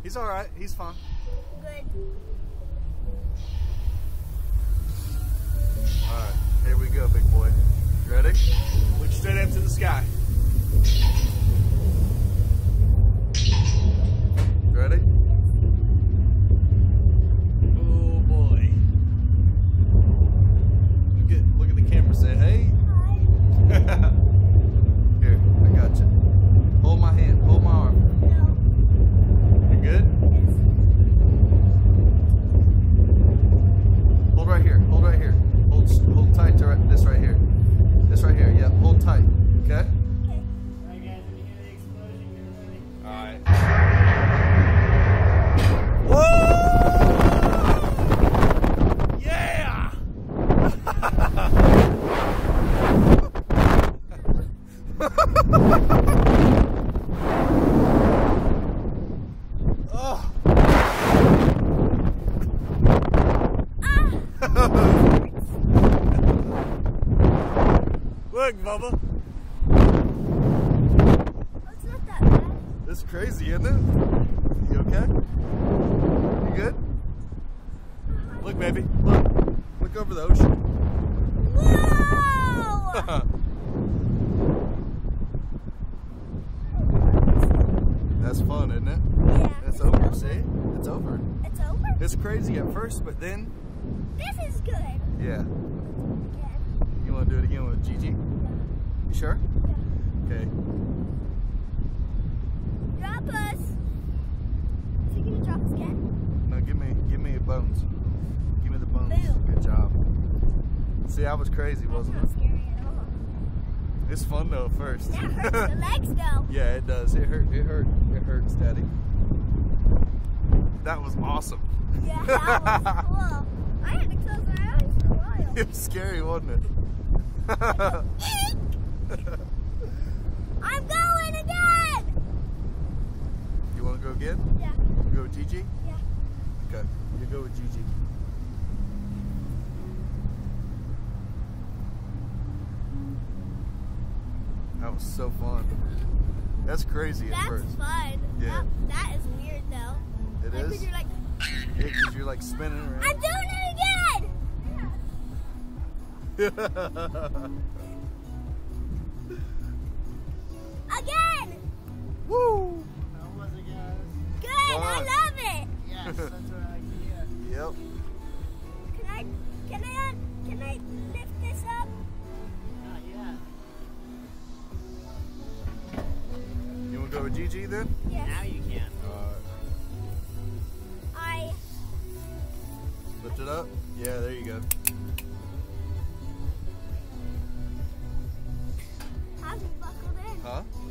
He's all right. He's fine. Good. All right, here we go, big boy. Ready? Look straight up to the sky. Ready? Oh boy. Look at the camera. Say hey. Hi. Here, I got you. Hold my hand. Hold my arm. No. You good? Yes. Hold right here. Hold right here. Hold tight to this right here. This right here. Yeah. Hold tight. Okay. Okay. Alright guys, when you hear the explosion, get ready. All right. Woo! Yeah! Oh. Look, Bubba. It's not that bad. This is crazy, isn't it? You okay? You good? Look, baby. Look. Look over the ocean. Whoa! That's fun, isn't it? Yeah. It's over, see? It's over. It's over? It's crazy at first, but then, This is good. yeah. Again. You want to do it again with Gigi? You sure? Okay. Drop us. Is he gonna drop us again? No, give me your bones. Give me the bones. Boom. Good job. See, I was crazy, That's wasn't not it? scary at all. It's fun though at first. That hurts the legs though. Yeah, it does. It hurt. It hurt. It hurts, Daddy. That was awesome. Yeah, that was cool. I had to close my eyes for a while. It was scary, wasn't it? I'm going again! You want to go again? Yeah, You go with Gigi? yeah. Okay. You go with Gigi. That was so fun. That's crazy at That's first. fun. Yeah. That is weird though. It Like, 'cause is? you're like, Yeah, because you're like spinning around. I'm doing it again! Again! Woo! How was it, guys? Good, Fun. I love it! Yes, that's what I like to hear. Yep. Can I lift this up? Not yet. You want to go with Gigi then? Yes. Now you can. I Lift it up. Yeah, there you go. haven't buckled in. Huh?